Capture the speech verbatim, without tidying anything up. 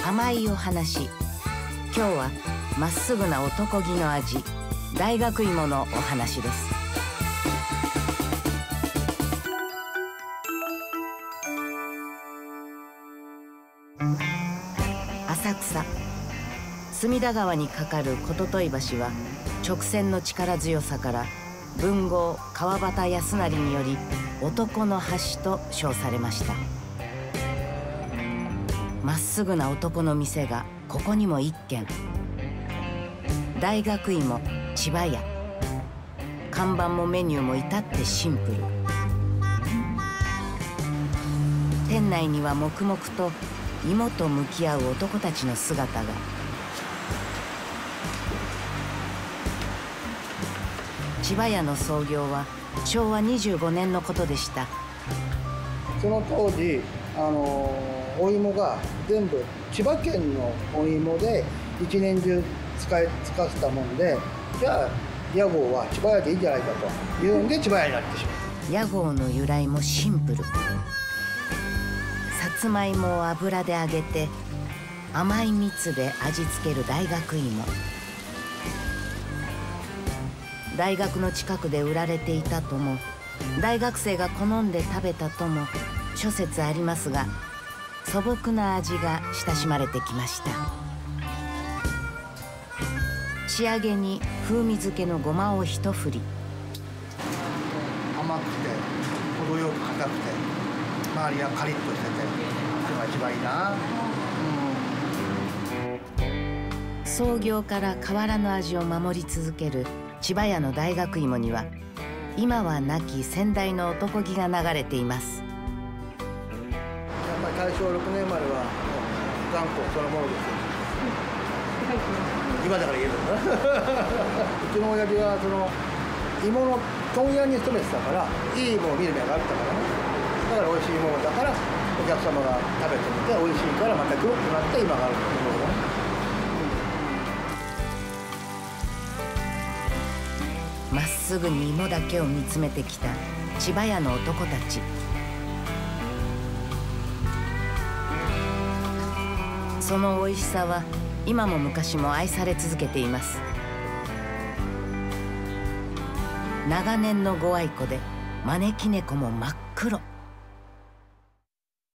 甘いお話。今日はまっすぐな男気の味、大学芋のお話です。浅草隅田川に架かる琴問橋は、直線の力強さから文豪川端康成により男の橋と称されました。まっすぐな男の店がここにも一軒。大学芋千葉屋。看板もメニューも至ってシンプル。店内には黙々と芋と向き合う男たちの姿が。千葉屋の創業はしょうわにじゅうごねんのことでした。 その当時、あのお芋が全部千葉県のお芋で一年中使い使ってたもんで、じゃあ屋号は千葉屋でいいんじゃないかというんで千葉屋になってしまう。 屋号の由来もシンプル。さつまいもを油で揚げて甘い蜜で味付ける大学芋。大学の近くで売られていたとも、大学生が好んで食べたとも諸説ありますが、素朴な味が親しまれてきました。仕上げに風味付けのごまを一振り。 甘くて程よく硬くて周りはカリッとしてて、それが一番いいな。 うん、創業から変わらぬ味を守り続ける千葉屋の大学芋には、今は亡き先代の男気が流れています。 やっぱり大正ろくねんまでは頑固そのものですよ。今だから言えるんだ。うちの親父はその芋の問屋に勤めてたから、いい芋を見る目があったからね。だから美味しいものだからお客様が食べてみて美味しいからまた来るってなって今があると思うよ。 まっすぐに芋だけを見つめてきた千葉屋の男たち。その美味しさは今も昔も愛され続けています。長年のご愛顧で招き猫も真っ黒。